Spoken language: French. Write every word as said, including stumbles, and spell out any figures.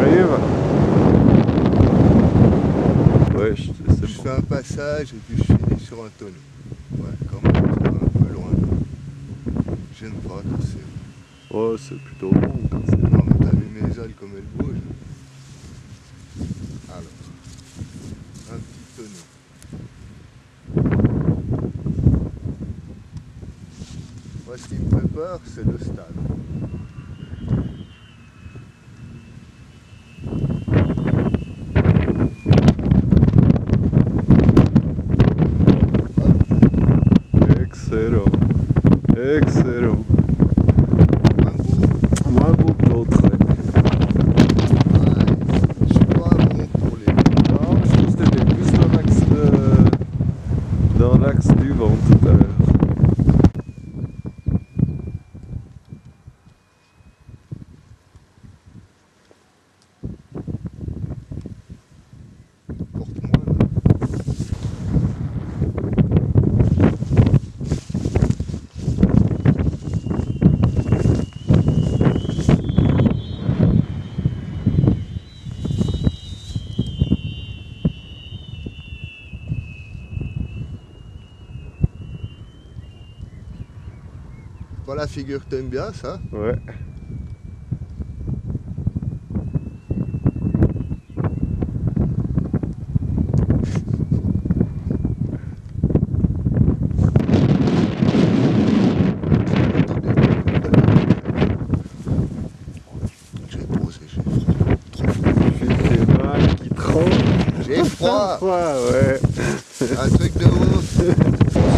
arrive. Ouais, je, c'est Je bon. fais un passage et puis je finis sur un tonneau. Ouais, quand même, c'est un peu loin. J'aime pas quand c'est... Oh, c'est plutôt bon quand c'est... Non, mais t'as vu mes ailes comme elles bougent. Alors, un petit tonneau. Moi, ce qui me fait peur, c'est le stade. Excellent. Excellent. Un beau. Moins beau que l'autre. Ouais, je suis pas bon pour les... Non, je trouve que c'était plus dans l'axe de... dans l'axe du vent tout à l'heure. Porte-moi. Pas la figure que t'aimes bien, ça? Ouais. J'ai posé, j'ai froid. J'ai tes mains qui tremblent. J'ai froid. Froid, ouais. Un truc de ouf.